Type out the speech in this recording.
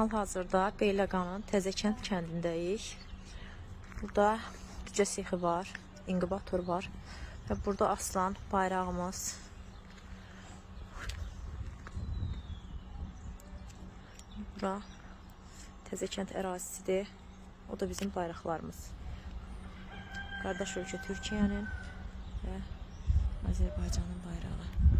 Hal-hazırda Beyləqanın Təzəkənd kəndindəyik. Burada cücə sexi var, inkubator var və burada aslan bayrağımız. Bura Təzəkənd ərazisidir. O da bizim bayraqlarımız. Qardaş ölkə Türkiyənin və Azərbaycanın bayrağı.